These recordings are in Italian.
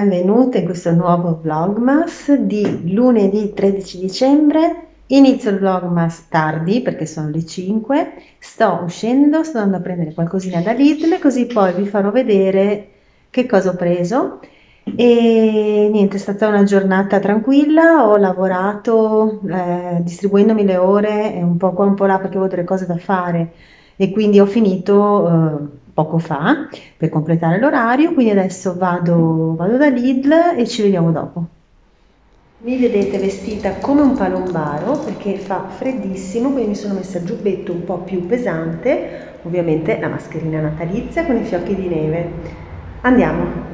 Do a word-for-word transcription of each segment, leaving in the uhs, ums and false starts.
benvenute in questo nuovo vlogmas di lunedì tredici dicembre. Inizio il vlogmas tardi perché sono le cinque, sto uscendo, sto andando a prendere qualcosina da Lidl, così poi vi farò vedere che cosa ho preso. E niente, è stata una giornata tranquilla, ho lavorato eh, distribuendomi le ore e un po' qua un po' là perché avevo delle cose da fare e quindi ho finito eh, poco fa per completare l'orario, quindi adesso vado, vado da Lidl e ci vediamo dopo. Mi vedete vestita come un palombaro perché fa freddissimo, quindi mi sono messa il giubbetto un po' più pesante, ovviamente la mascherina natalizia con i fiocchi di neve. Andiamo!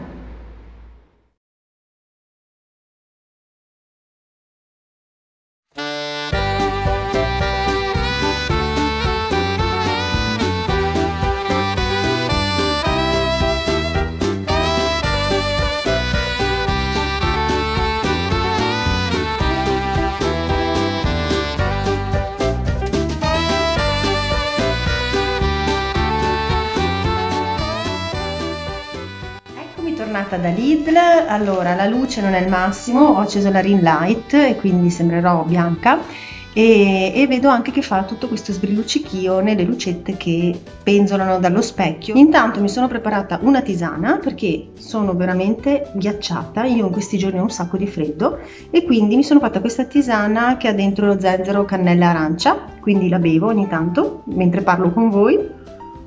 Tornata da Lidl. Allora, la luce non è il massimo, ho acceso la ring light e quindi sembrerò bianca e, e vedo anche che fa tutto questo sbrilluccichio nelle lucette che penzolano dallo specchio. Intanto mi sono preparata una tisana perché sono veramente ghiacciata, io in questi giorni ho un sacco di freddo e quindi mi sono fatta questa tisana che ha dentro lo zenzero, cannella e arancia, quindi la bevo ogni tanto mentre parlo con voi.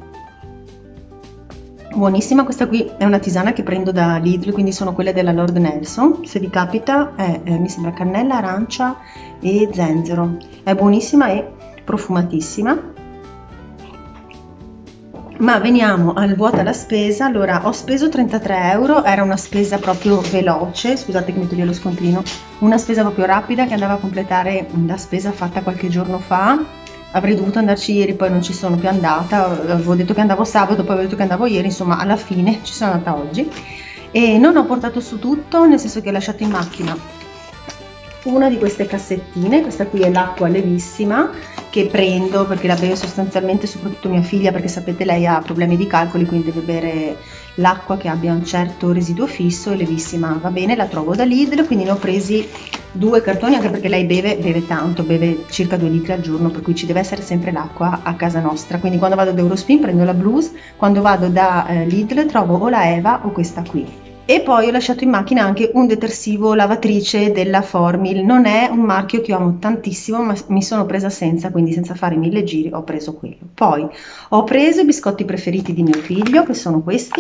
Buonissima, questa qui è una tisana che prendo da Lidl, quindi sono quelle della Lord Nelson, se vi capita è, è, mi sembra cannella, arancia e zenzero, è buonissima e profumatissima. Ma veniamo al vuoto alla spesa. Allora, ho speso trentatré euro, era una spesa proprio veloce, scusate che mi toglie lo scontrino, una spesa proprio rapida che andava a completare la spesa fatta qualche giorno fa. Avrei dovuto andarci ieri, poi non ci sono più andata, avevo detto che andavo sabato, poi avevo detto che andavo ieri, insomma alla fine ci sono andata oggi e non ho portato su tutto, nel senso che ho lasciato in macchina una di queste cassettine. Questa qui è l'acqua levissima che prendo perché la bevo sostanzialmente, soprattutto mia figlia, perché sapete lei ha problemi di calcoli, quindi deve bere l'acqua che abbia un certo residuo fisso, e levissima va bene, la trovo da Lidl, quindi ne ho presi due cartoni, anche perché lei beve, beve tanto, beve circa due litri al giorno, per cui ci deve essere sempre l'acqua a casa nostra. Quindi quando vado da Eurospin prendo la Blues, quando vado da eh, Lidl trovo o la Eva o questa qui. E poi ho lasciato in macchina anche un detersivo lavatrice della Formil, non è un marchio che io amo tantissimo, ma mi sono presa senza, quindi senza fare mille giri ho preso quello. Poi ho preso i biscotti preferiti di mio figlio, che sono questi.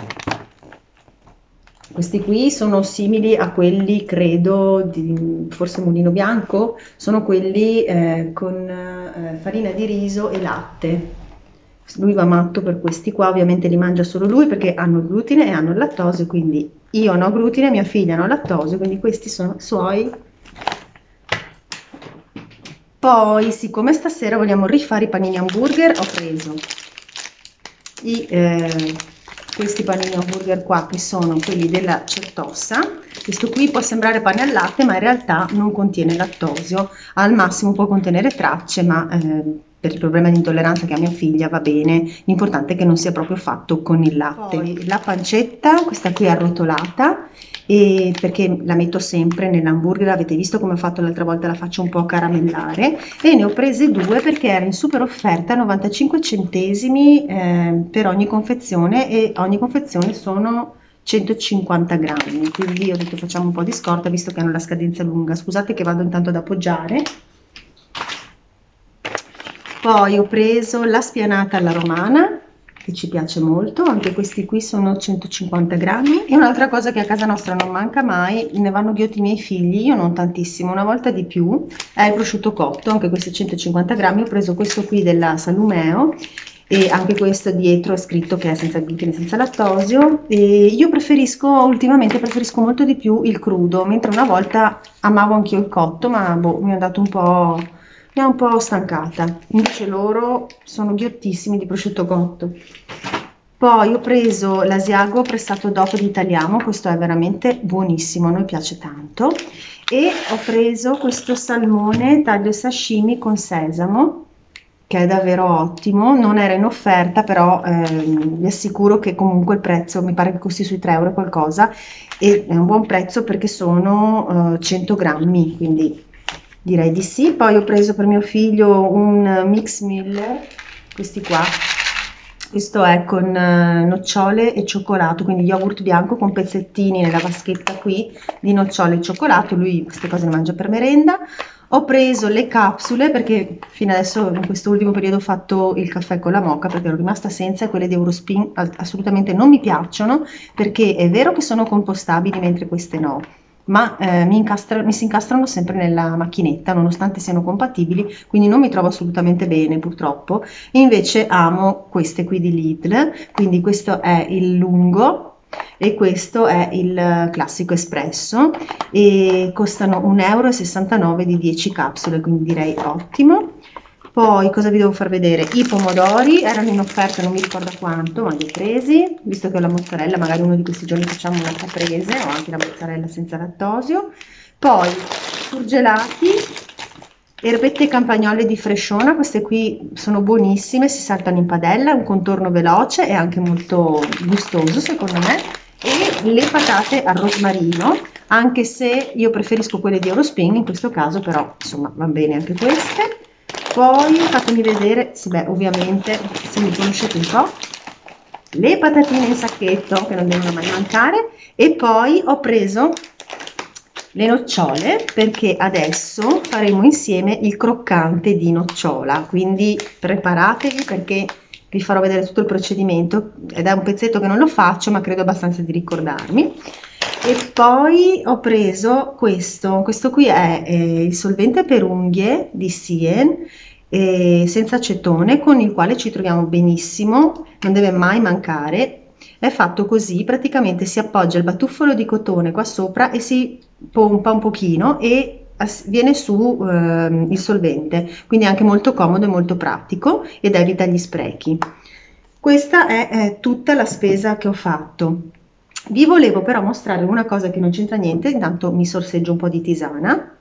Questi qui sono simili a quelli, credo, di forse Mulino Bianco, sono quelli eh, con eh, farina di riso e latte. Lui va matto per questi qua, ovviamente li mangia solo lui perché hanno il glutine e hanno il lattosio, quindi io non ho glutine, mia figlia non ha lattosio, quindi questi sono suoi. Poi, siccome stasera vogliamo rifare i panini hamburger, ho preso i, eh, questi panini hamburger qua, che sono quelli della Certosa. Questo qui può sembrare pane al latte, ma in realtà non contiene lattosio, al massimo può contenere tracce, ma eh, per il problema di intolleranza che ha mia figlia va bene, l'importante è che non sia proprio fatto con il latte. Poi la pancetta, questa qui è arrotolata, e perché la metto sempre nell'hamburger, avete visto come ho fatto l'altra volta, la faccio un po' caramellare, e ne ho prese due perché era in super offerta, novantacinque centesimi eh, per ogni confezione, e ogni confezione sono centocinquanta grammi, quindi ho detto facciamo un po' di scorta visto che hanno la scadenza lunga. Scusate che vado intanto ad appoggiare. Poi ho preso la spianata alla romana, che ci piace molto, anche questi qui sono centocinquanta grammi. E un'altra cosa che a casa nostra non manca mai, ne vanno ghiotti i miei figli, io non tantissimo, una volta di più, è il prosciutto cotto, anche questi centocinquanta grammi. Ho preso questo qui della Salumeo, e anche questo dietro è scritto che è senza glutine, senza lattosio, e io preferisco, ultimamente preferisco molto di più il crudo, mentre una volta amavo anch'io il cotto, ma boh, mi ha dato un po'... mi ha un po' stancata. Invece loro sono ghiottissimi di prosciutto cotto. Poi ho preso l'asiago pressato dopo di Italiamo, questo è veramente buonissimo, a noi piace tanto, e ho preso questo salmone taglio sashimi con sesamo, che è davvero ottimo, non era in offerta, però ehm, vi assicuro che comunque il prezzo mi pare che costi sui tre euro e qualcosa, e è un buon prezzo perché sono eh, cento grammi, quindi direi di sì. Poi ho preso per mio figlio un mix Miller, questi qua. Questo è con eh, nocciole e cioccolato, quindi yogurt bianco con pezzettini nella vaschetta qui di nocciole e cioccolato. Lui queste cose le mangia per merenda. Ho preso le capsule perché fino adesso in questo ultimo periodo ho fatto il caffè con la moka perché ero rimasta senza, e quelle di Eurospin assolutamente non mi piacciono, perché è vero che sono compostabili mentre queste no, ma eh, mi, incastra, mi si incastrano sempre nella macchinetta nonostante siano compatibili, quindi non mi trovo assolutamente bene purtroppo. E invece amo queste qui di Lidl, quindi questo è il lungo e questo è il classico espresso, e costano un euro e sessantanove di dieci capsule, quindi direi ottimo. Poi cosa vi devo far vedere? I pomodori erano in offerta, non mi ricordo quanto, ma li ho presi, visto che ho la mozzarella, magari uno di questi giorni facciamo una caprese, o anche la mozzarella senza lattosio. Poi surgelati, erbette campagnole di Fresciona, queste qui sono buonissime, si saltano in padella, è un contorno veloce e anche molto gustoso secondo me. E le patate al rosmarino, anche se io preferisco quelle di Eurospin in questo caso, però insomma va bene anche queste. Poi fatemi vedere, sì beh, ovviamente se mi conoscete un po', le patatine in sacchetto che non devono mai mancare. E poi ho preso le nocciole perché adesso faremo insieme il croccante di nocciola, quindi preparatevi perché vi farò vedere tutto il procedimento, ed è un pezzetto che non lo faccio ma credo abbastanza di ricordarmi. E poi ho preso questo, questo qui è eh, il solvente per unghie di Sien, eh, senza acetone, con il quale ci troviamo benissimo, non deve mai mancare. È fatto così, praticamente si appoggia il batuffolo di cotone qua sopra e si pompa un pochino e viene su eh, il solvente, quindi è anche molto comodo e molto pratico ed evita gli sprechi. Questa è eh, tutta la spesa che ho fatto. Vi volevo però mostrare una cosa che non c'entra niente, intanto mi sorseggio un po' di tisana.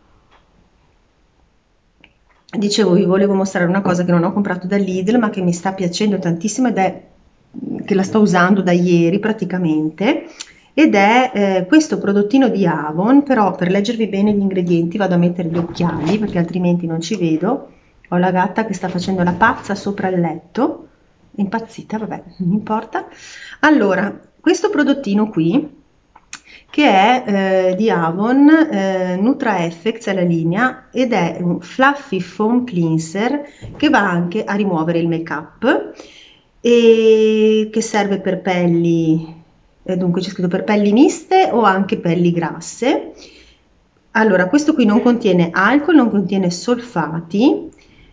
Dicevo, vi volevo mostrare una cosa che non ho comprato da Lidl ma che mi sta piacendo tantissimo, ed è che la sto usando da ieri praticamente, ed è eh, questo prodottino di Avon, però per leggervi bene gli ingredienti vado a mettere gli occhiali perché altrimenti non ci vedo. Ho la gatta che sta facendo la pazza sopra il letto, impazzita, vabbè, non importa. Allora, questo prodottino qui, che è eh, di Avon, eh, Nutra Effects è la linea, ed è un fluffy foam cleanser che va anche a rimuovere il make up e che serve per pelli, eh, dunque c'è scritto per pelli miste o anche pelli grasse. Allora, questo qui non contiene alcol, non contiene solfati,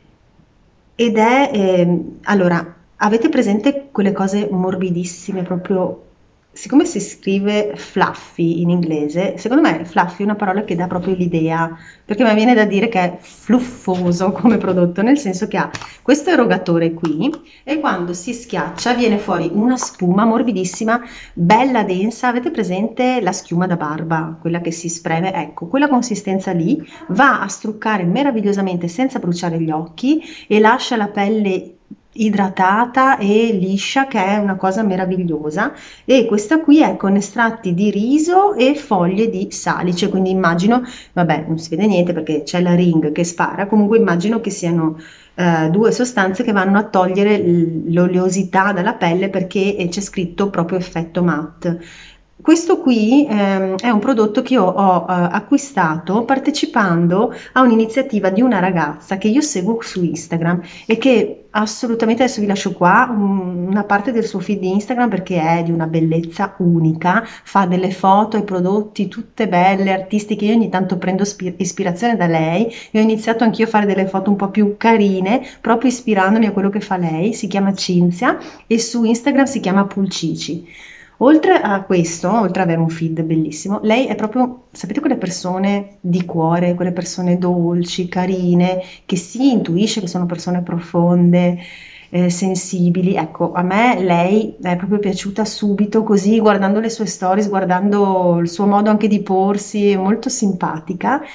ed è, eh, allora, avete presente quelle cose morbidissime, proprio, siccome si scrive fluffy in inglese, secondo me fluffy è una parola che dà proprio l'idea, perché mi viene da dire che è fluffoso come prodotto, nel senso che ha questo erogatore qui e quando si schiaccia viene fuori una spuma morbidissima, bella densa. Avete presente la schiuma da barba, quella che si spreme? Ecco, quella consistenza lì va a struccare meravigliosamente senza bruciare gli occhi e lascia la pelle idratata e liscia, che è una cosa meravigliosa. E questa qui è con estratti di riso e foglie di salice, quindi immagino, vabbè non si vede niente perché c'è la ring che spara, comunque immagino che siano eh, due sostanze che vanno a togliere l'oleosità dalla pelle, perché c'è scritto proprio effetto matte. Questo qui ehm, è un prodotto che io ho eh, acquistato partecipando a un'iniziativa di una ragazza che io seguo su Instagram e che assolutamente, adesso vi lascio qua un, una parte del suo feed di Instagram perché è di una bellezza unica, fa delle foto e prodotti tutte belle, artistiche. Io ogni tanto prendo ispirazione da lei e ho iniziato anch'io a fare delle foto un po' più carine proprio ispirandomi a quello che fa lei. Si chiama Cinzia e su Instagram si chiama Pulcici. Oltre a questo, oltre ad avere un feed bellissimo, lei è proprio, sapete, quelle persone di cuore, quelle persone dolci, carine, che si intuisce che sono persone profonde, eh, sensibili. Ecco, a me lei è proprio piaciuta subito, così guardando le sue stories, guardando il suo modo anche di porsi, è molto simpatica.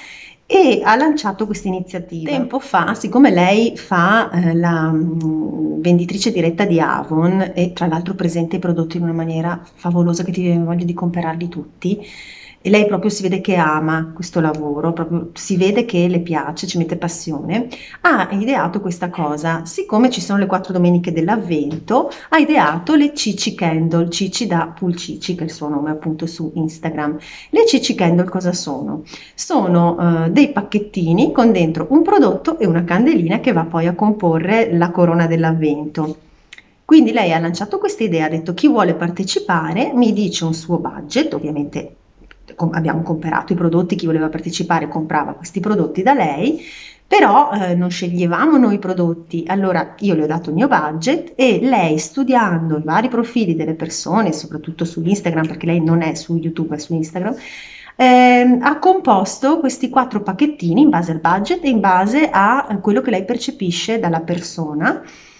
e ha lanciato questa iniziativa. Tempo fa, siccome lei fa eh, la mh, venditrice diretta di Avon e tra l'altro presenta i prodotti in una maniera favolosa che ti viene voglia di comprarli tutti, e lei proprio si vede che ama questo lavoro, proprio si vede che le piace, ci mette passione, ha ideato questa cosa. Siccome ci sono le quattro domeniche dell'avvento, ha ideato le Cici Candle, Cici da Pulcici, che è il suo nome appunto su Instagram. Le Cici Candle cosa sono? Sono eh, dei pacchettini con dentro un prodotto e una candelina che va poi a comporre la corona dell'avvento. Quindi lei ha lanciato questa idea, ha detto chi vuole partecipare mi dice un suo budget, ovviamente abbiamo comprato i prodotti, chi voleva partecipare comprava questi prodotti da lei, però eh, non sceglievamo noi i prodotti, allora io le ho dato il mio budget e lei, studiando i vari profili delle persone, soprattutto su Instagram, perché lei non è su YouTube, è su Instagram, eh, ha composto questi quattro pacchettini in base al budget e in base a quello che lei percepisce dalla persona,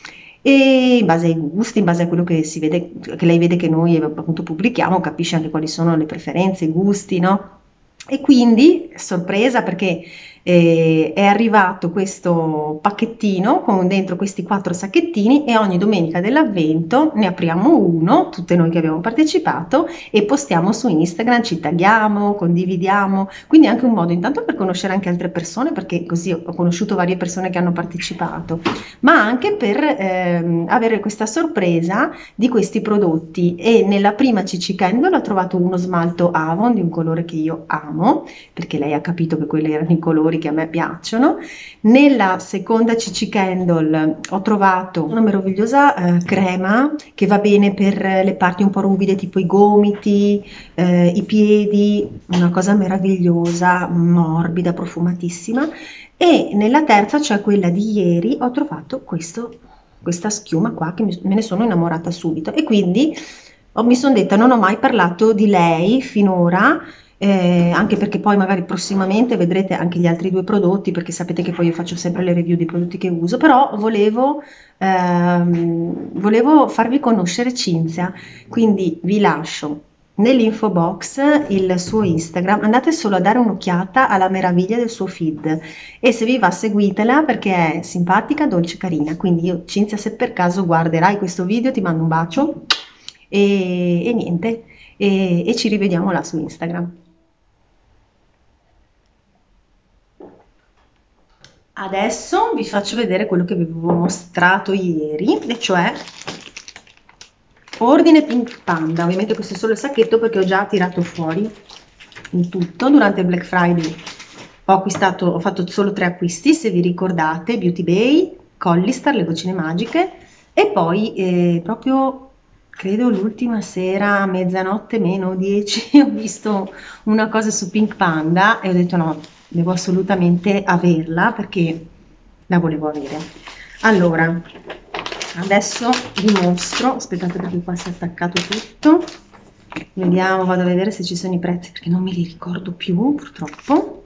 e in base ai gusti, in base a quello che si vede, che lei vede che noi appunto pubblichiamo, capisce anche quali sono le preferenze, i gusti, no? E quindi sorpresa perché eh, è arrivato questo pacchettino con dentro questi quattro sacchettini e ogni domenica dell'avvento ne apriamo uno, tutte noi che abbiamo partecipato, e postiamo su Instagram, ci tagliamo, condividiamo, quindi è anche un modo intanto per conoscere anche altre persone, perché così ho conosciuto varie persone che hanno partecipato, ma anche per ehm, avere questa sorpresa di questi prodotti. E nella prima Cici Candle ho trovato uno smalto Avon di un colore che io amo, perché lei ha capito che quelli erano i colori che a me piacciono. Nella seconda Cici Candle ho trovato una meravigliosa eh, crema che va bene per le parti un po' ruvide, tipo i gomiti, eh, i piedi, una cosa meravigliosa, morbida, profumatissima. E nella terza, cioè quella di ieri, ho trovato questo, questa schiuma qua che mi, me ne sono innamorata subito, e quindi oh, mi sono detta non ho mai parlato di lei finora, eh, anche perché poi magari prossimamente vedrete anche gli altri due prodotti, perché sapete che poi io faccio sempre le review dei prodotti che uso, però volevo, ehm, volevo farvi conoscere Cinzia, quindi vi lascio nell'info box il suo Instagram, andate solo a dare un'occhiata alla meraviglia del suo feed, e se vi va seguitela perché è simpatica, dolce, carina. Quindi io, Cinzia, se per caso guarderai questo video ti mando un bacio e, e niente, e, e ci rivediamo là su Instagram. Adesso vi faccio vedere quello che vi avevo mostrato ieri, e cioè ordine Pink Panda. Ovviamente questo è solo il sacchetto perché ho già tirato fuori in tutto durante il Black Friday. Ho acquistato, ho fatto solo tre acquisti, se vi ricordate: Beauty Bay, Collistar, le goccine magiche, e poi eh, proprio credo l'ultima sera a mezzanotte meno dieci ho visto una cosa su Pink Panda e ho detto no, devo assolutamente averla perché la volevo avere. Allora, adesso vi mostro, aspettate perché qua si è attaccato tutto, vediamo, vado a vedere se ci sono i prezzi perché non me li ricordo più purtroppo.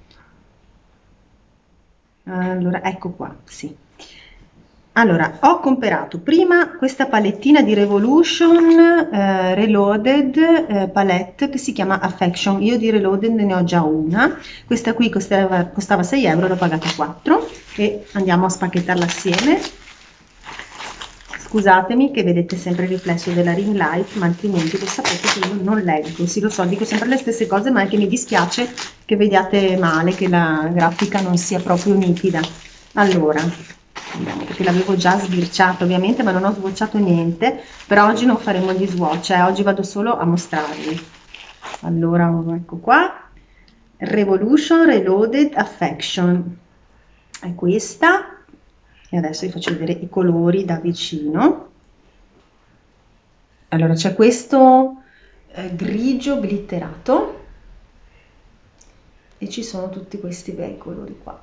Allora, ecco qua, sì. Allora, ho comprato prima questa palettina di Revolution eh, Reloaded eh, palette che si chiama Affection. Io di Reloaded ne ho già una, questa qui costava, costava sei euro, l'ho pagata quattro, e andiamo a spacchettarla assieme. Scusatemi che vedete sempre il riflesso della ring light, ma altrimenti lo sapete che io non leggo, sì lo so, dico sempre le stesse cose, ma anche mi dispiace che vediate male, che la grafica non sia proprio nitida. Allora, andiamo, perché l'avevo già sbirciato ovviamente, ma non ho swatchato niente, però oggi non faremo gli swatch, eh, oggi vado solo a mostrarvi. Allora, ecco qua, Revolution Reloaded Affection, è questa. E adesso vi faccio vedere i colori da vicino. Allora, c'è questo eh, grigio glitterato e ci sono tutti questi bei colori qua.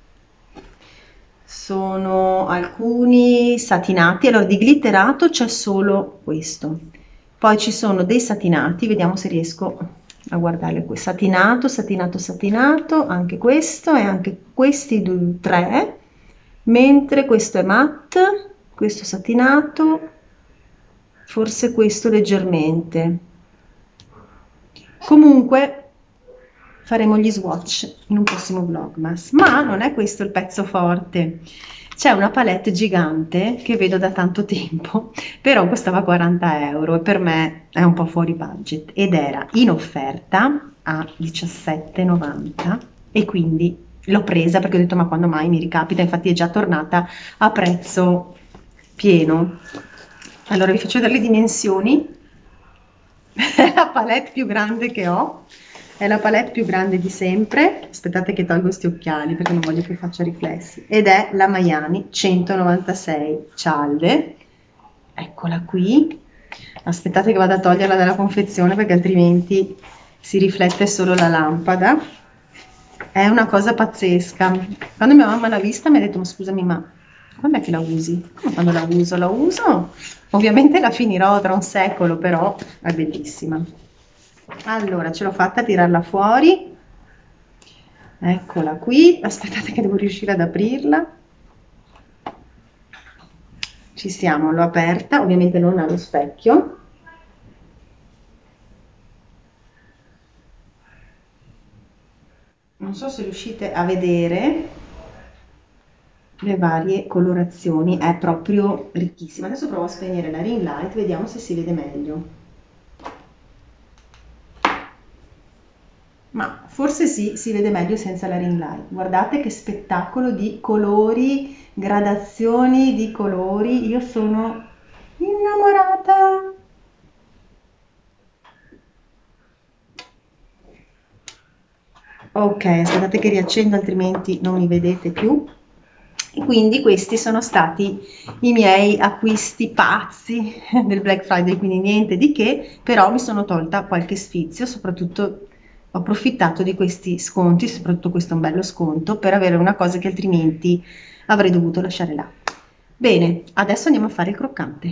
Sono alcuni satinati, allora di glitterato c'è solo questo. Poi ci sono dei satinati, vediamo se riesco a guardarle qui. Satinato, satinato, satinato, anche questo e anche questi due, tre. Mentre questo è matte, questo satinato, forse questo leggermente. Comunque faremo gli swatch in un prossimo vlogmas. Ma non è questo il pezzo forte. C'è una palette gigante che vedo da tanto tempo, però costava quaranta euro e per me è un po' fuori budget ed era in offerta a diciassette e novanta e quindi l'ho presa perché ho detto ma quando mai mi ricapita, infatti è già tornata a prezzo pieno. Allora vi faccio vedere le dimensioni. È la palette più grande che ho, è la palette più grande di sempre. Aspettate che tolgo questi occhiali perché non voglio che faccia riflessi, ed è la Mayani centonovantasei cialde, eccola qui. Aspettate che vado a toglierla dalla confezione perché altrimenti si riflette solo la lampada. È una cosa pazzesca. Quando mia mamma l'ha vista mi ha detto ma scusami, ma quando è che la usi? Come quando la uso? La uso? Ovviamente la finirò tra un secolo, però è bellissima. Allora, ce l'ho fatta a tirarla fuori. Eccola qui. Aspettate che devo riuscire ad aprirla. Ci siamo, l'ho aperta, ovviamente non allo specchio. Non so se riuscite a vedere le varie colorazioni, è proprio ricchissima. Adesso provo a spegnere la ring light, vediamo se si vede meglio. Ma forse sì, si vede meglio senza la ring light. Guardate che spettacolo di colori, gradazioni di colori. Io sono innamorata. Ok, aspettate che riaccendo altrimenti non mi vedete più. E quindi questi sono stati i miei acquisti pazzi del Black Friday, quindi niente di che, però mi sono tolta qualche sfizio, soprattutto ho approfittato di questi sconti, soprattutto questo è un bello sconto, per avere una cosa che altrimenti avrei dovuto lasciare là. Bene, adesso andiamo a fare il croccante.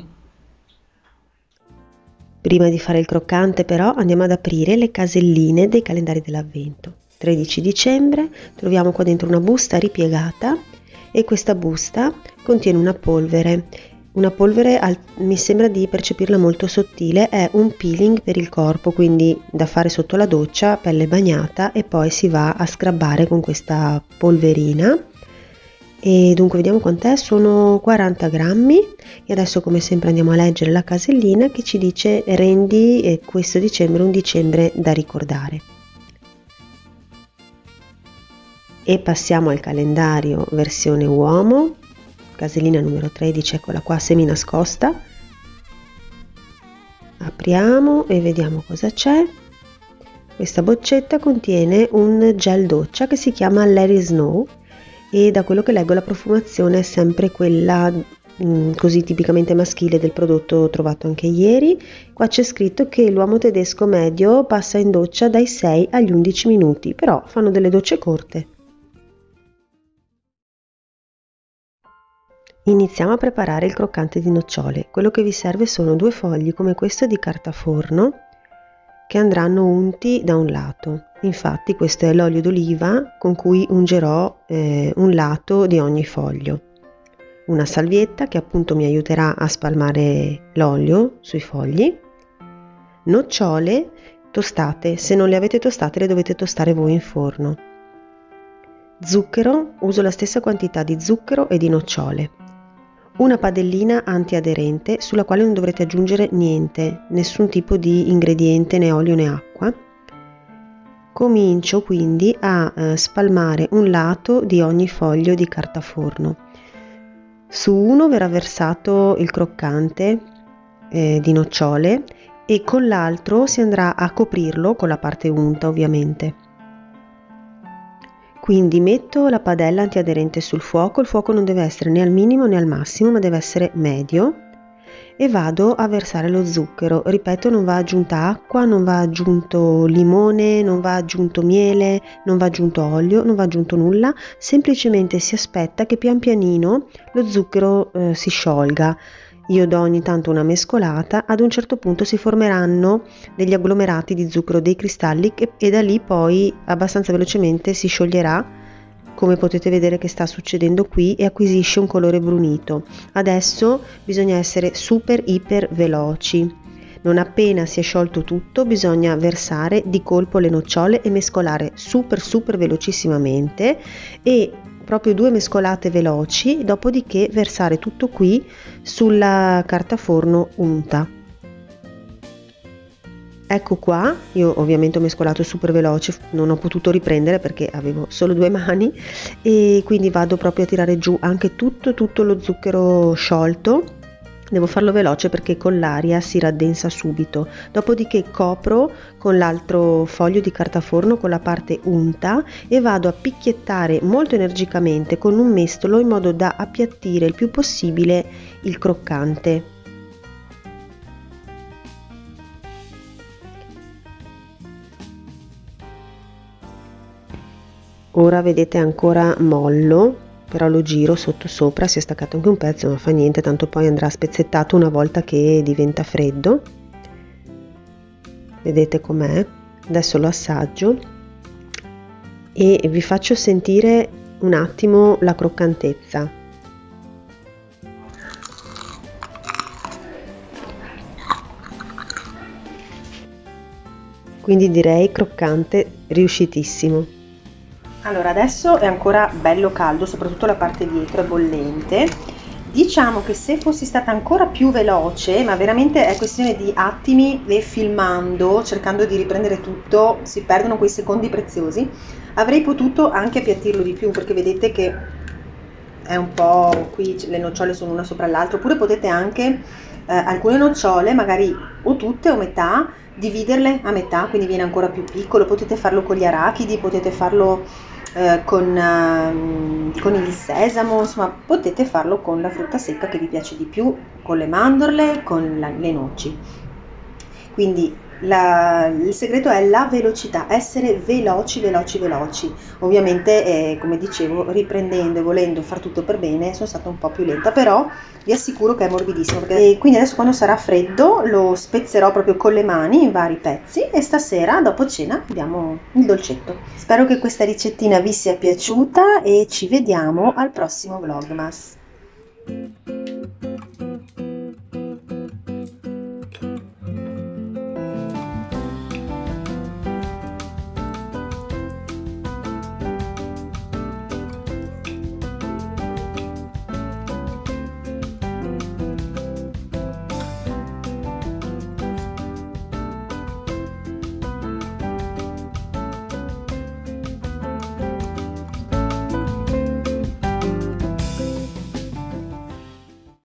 Prima di fare il croccante però andiamo ad aprire le caselline dei calendari dell'avvento. tredici dicembre, troviamo qua dentro una busta ripiegata e questa busta contiene una polvere, una polvere al, mi sembra di percepirla molto sottile, è un peeling per il corpo, quindi da fare sotto la doccia, pelle bagnata, e poi si va a scrabbare con questa polverina. E dunque vediamo quant'è, sono quaranta grammi e adesso come sempre andiamo a leggere la casellina che ci dice rendi questo dicembre un dicembre da ricordare. E passiamo al calendario versione uomo, casellina numero tredici, eccola qua semi nascosta. Apriamo e vediamo cosa c'è. Questa boccetta contiene un gel doccia che si chiama Let It Snow e da quello che leggo la profumazione è sempre quella mh, così tipicamente maschile del prodotto trovato anche ieri. Qua c'è scritto che l'uomo tedesco medio passa in doccia dai sei agli undici minuti, però fanno delle docce corte. Iniziamo a preparare il croccante di nocciole. Quello che vi serve sono due fogli come questo di carta forno che andranno unti da un lato. Infatti questo è l'olio d'oliva con cui ungerò eh, un lato di ogni foglio. Una salvietta che appunto mi aiuterà a spalmare l'olio sui fogli. Nocciole tostate, se non le avete tostate le dovete tostare voi in forno. Zucchero, uso la stessa quantità di zucchero e di nocciole. Una padellina antiaderente sulla quale non dovrete aggiungere niente, nessun tipo di ingrediente, né olio né acqua. Comincio quindi a eh, spalmare un lato di ogni foglio di carta forno. Su uno verrà versato il croccante eh, di nocciole e con l'altro si andrà a coprirlo con la parte unta ovviamente. Quindi metto la padella antiaderente sul fuoco, il fuoco non deve essere né al minimo né al massimo, ma deve essere medio, e vado a versare lo zucchero. Ripeto, non va aggiunta acqua, non va aggiunto limone, non va aggiunto miele, non va aggiunto olio, non va aggiunto nulla, semplicemente si aspetta che pian pianino lo zucchero eh, si sciolga. Io do ogni tanto una mescolata, ad un certo punto si formeranno degli agglomerati di zucchero, dei cristalli e, e da lì poi abbastanza velocemente si scioglierà, come potete vedere che sta succedendo qui, e acquisisce un colore brunito. Adesso bisogna essere super iper veloci, Non appena si è sciolto tutto bisogna versare di colpo le nocciole e mescolare super super velocissimamente, e proprio due mescolate veloci, dopodiché versare tutto qui sulla carta forno unta. Ecco qua, io ovviamente ho mescolato super veloce, non ho potuto riprendere perché avevo solo due mani, e quindi vado proprio a tirare giù anche tutto tutto lo zucchero sciolto. Devo farlo veloce perché con l'aria si raddensa subito. Dopodiché copro con l'altro foglio di carta forno con la parte unta e vado a picchiettare molto energicamente con un mestolo in modo da appiattire il più possibile il croccante. Ora vedete ancora mollo, però lo giro sotto sopra, si è staccato anche un pezzo, ma fa niente, tanto poi andrà spezzettato una volta che diventa freddo. Vedete com'è? Adesso lo assaggio e vi faccio sentire un attimo la croccantezza. Quindi direi croccante, riuscitissimo. Allora, adesso è ancora bello caldo, soprattutto la parte dietro è bollente. Diciamo che se fossi stata ancora più veloce, ma veramente è questione di attimi, e filmando, cercando di riprendere tutto, si perdono quei secondi preziosi, avrei potuto anche appiattirlo di più, perché vedete che è un po', qui le nocciole sono una sopra l'altra, oppure potete anche eh, alcune nocciole, magari o tutte o metà, dividerle a metà, quindi viene ancora più piccolo. Potete farlo con gli arachidi, potete farlo eh, con, uh, con il sesamo, insomma potete farlo con la frutta secca che vi piace di più, con le mandorle, con la, le noci. Quindi la, il segreto è la velocità, essere veloci, veloci, veloci. Ovviamente, eh, come dicevo, riprendendo e volendo far tutto per bene, sono stata un po' più lenta, però vi assicuro che è morbidissimo. Perché, e quindi adesso, quando sarà freddo, lo spezzerò proprio con le mani in vari pezzi, e stasera, dopo cena, abbiamo il dolcetto. Spero che questa ricettina vi sia piaciuta e ci vediamo al prossimo Vlogmas.